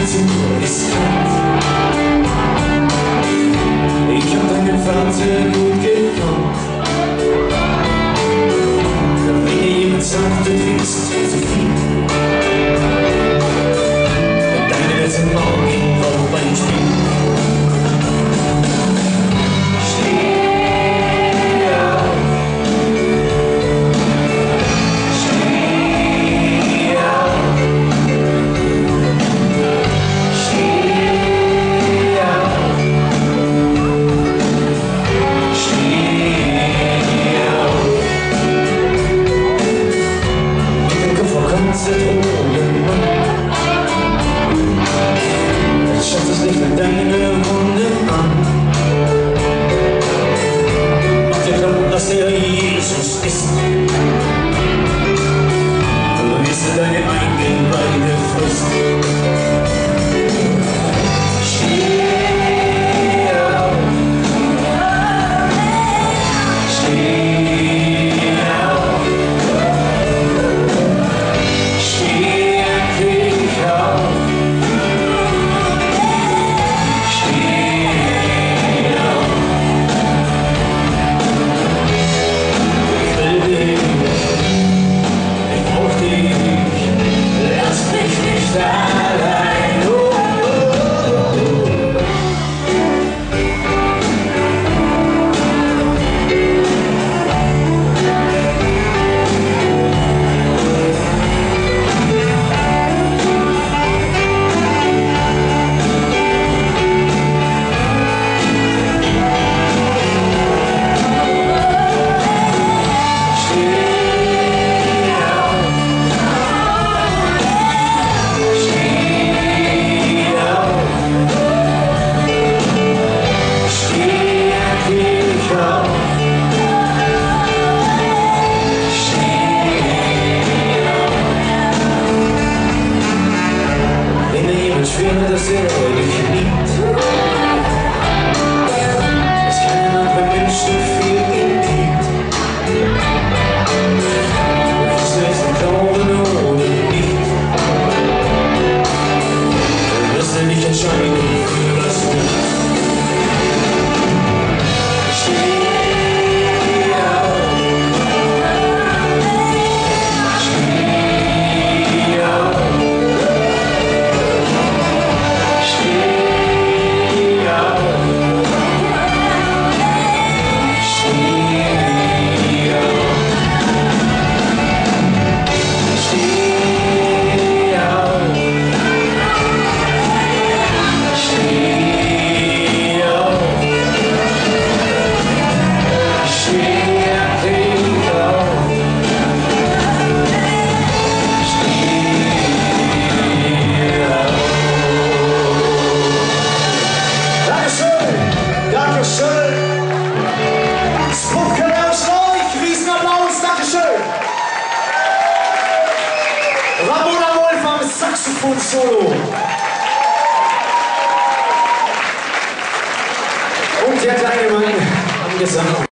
Temperatur ist kalt. Ich hab deinen Vater gut gekannt. Wenn dir jemand sagt, du trinkst zu viel, deine Wette morgen auf ein Spiel. Schaut das Licht mit deine Wunde an. Macht dir klar, dass er Jesus ist. Du wirst deine eigenen Beine frisst. Dass er dich liebt. Dass kein anderer Mensch so viel ihm gibt. Du wirst nicht glauben ohne mich. Du wirst dich nicht entscheiden für das Licht. Ramona Wolf am Saxophon-Solo. Und der kleine Mann am Gesang.